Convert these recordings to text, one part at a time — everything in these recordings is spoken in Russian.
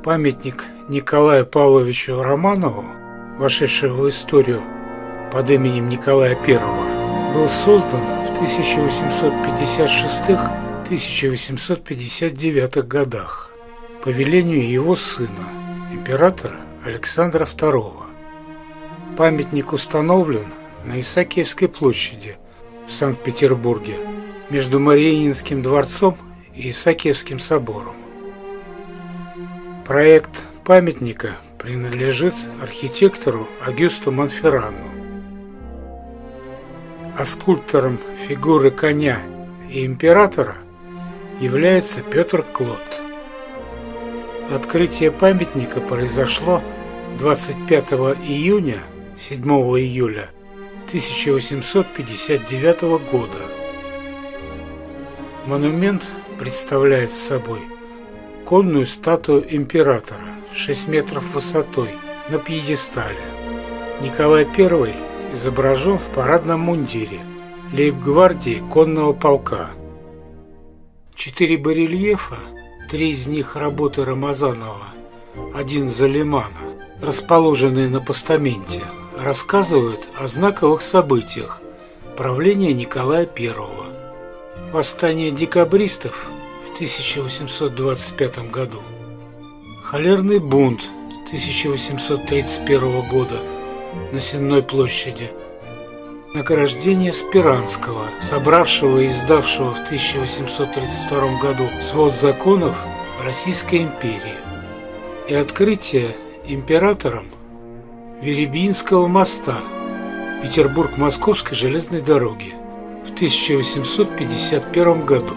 Памятник Николаю Павловичу Романову, вошедшего в историю под именем Николая I, был создан в 1856-1859 годах по велению его сына, императора Александра II. Памятник установлен на Исаакиевской площади в Санкт-Петербурге между Мариинским дворцом и Исаакиевским собором. Проект памятника принадлежит архитектору Агюсту Монферрану, а скульптором фигуры коня и императора является Петр Клод. Открытие памятника произошло 25 июня 7 июля 1859 года. Монумент представляет собой конную статую императора в 6 метров высотой на пьедестале. Николай I изображен в парадном мундире лейб-гвардии конного полка. 4 барельефа, 3 из них работы Рамазанова, 1 Залимана, расположенные на постаменте, рассказывают о знаковых событиях правления Николая I. Восстание декабристов в 1825 году, холерный бунт 1831 года на Сенной площади, награждение Спиранского, собравшего и издавшего в 1832 году свод законов Российской империи, и открытие императором Веребинского моста Петербург-Московской железной дороги в 1851 году.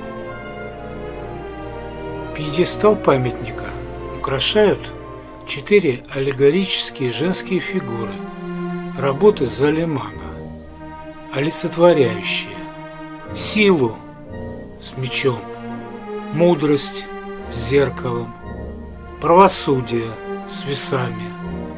Пьедестал памятника украшают 4 аллегорические женские фигуры работы Залимана, олицетворяющие силу с мечом, мудрость с зеркалом, правосудие с весами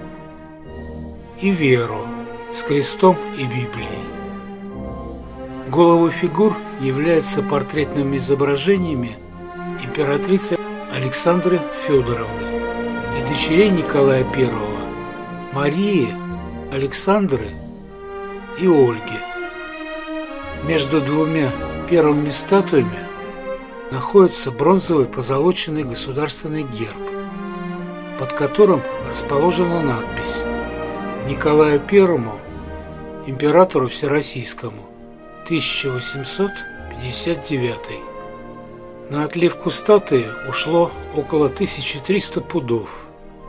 и веру с крестом и Библией. Головы фигур являются портретными изображениями императрицы Александры Федоровны и дочерей Николая I, Марии, Александры и Ольги. Между двумя первыми статуями находится бронзовый позолоченный государственный герб, под которым расположена надпись «Николаю I, императору Всероссийскому, 1859». На отливку статуи ушло около 1300 пудов,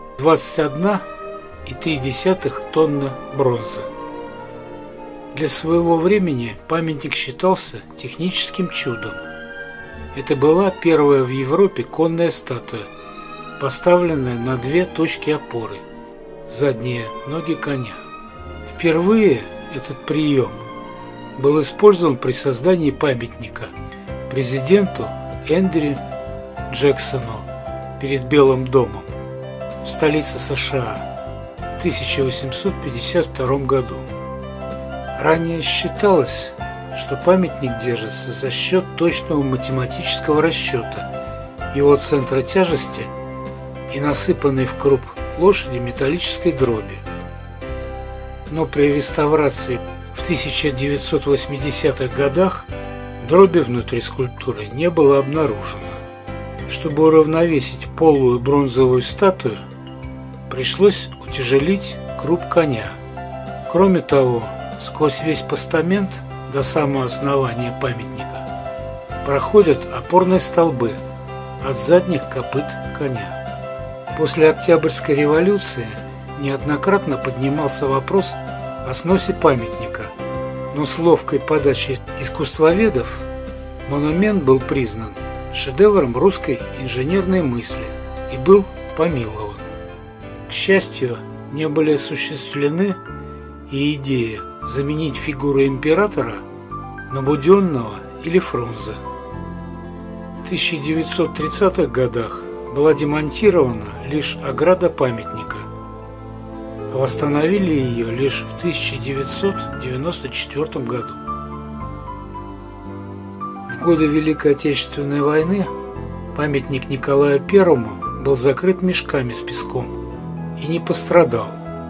21,3 тонны бронзы. Для своего времени памятник считался техническим чудом. Это была первая в Европе конная статуя, поставленная на 2 точки опоры – задние ноги коня. Впервые этот прием был использован при создании памятника президенту Эндрю Джексону перед Белым домом в столице США в 1852 году. Ранее считалось, что памятник держится за счет точного математического расчета его центра тяжести и насыпанной в круп лошади металлической дроби. Но при реставрации в 1980-х годах дроби внутри скульптуры не было обнаружено. Чтобы уравновесить полую бронзовую статую, пришлось утяжелить круп коня. Кроме того, сквозь весь постамент до самого основания памятника проходят опорные столбы от задних копыт коня. После Октябрьской революции неоднократно поднимался вопрос о сносе памятника, но с ловкой подачей искусствоведов монумент был признан шедевром русской инженерной мысли и был помилован. К счастью, не были осуществлены и идеи заменить фигуру императора на Буденного или Фрунзе. В 1930-х годах была демонтирована лишь ограда памятника. Восстановили ее лишь в 1994 году. В годы Великой Отечественной войны памятник Николаю I был закрыт мешками с песком и не пострадал.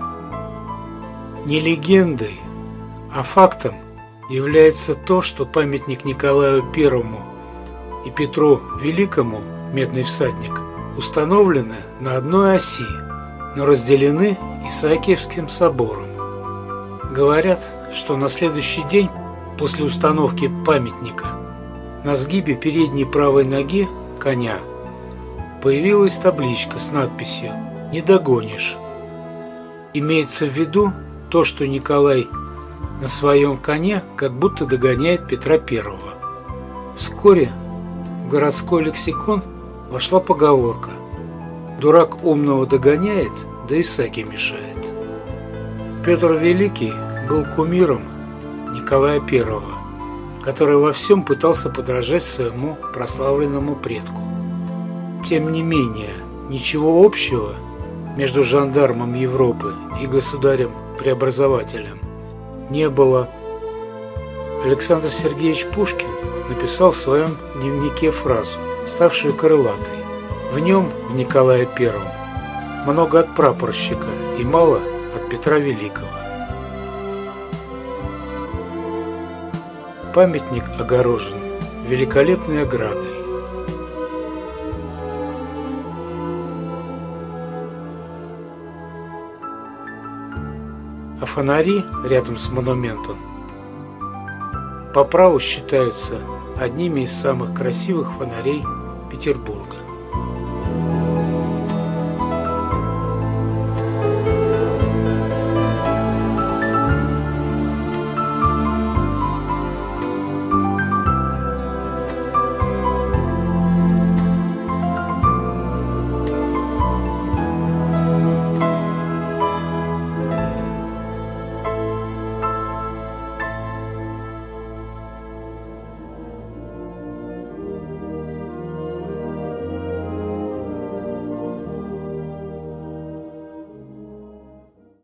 Не легендой, а фактом является то, что памятник Николаю I и Петру Великому, Медный всадник, установлены на одной оси, но разделены Исаакиевским собором. Говорят, что на следующий день после установки памятника на сгибе передней правой ноги коня появилась табличка с надписью «Не догонишь». Имеется в виду то, что Николай на своем коне как будто догоняет Петра I. Вскоре в городской лексикон вошла поговорка «Дурак умного догоняет, да и саке мешает». Петр Великий был кумиром Николая I, который во всем пытался подражать своему прославленному предку. Тем не менее, ничего общего между жандармом Европы и государем-преобразователем не было. Александр Сергеевич Пушкин написал в своем дневнике фразу, ставшую крылатой. В нем, в Николае I, много от прапорщика и мало от Петра Великого. Памятник огорожен великолепной оградой. А фонари рядом с монументом по праву считаются одними из самых красивых фонарей Петербурга.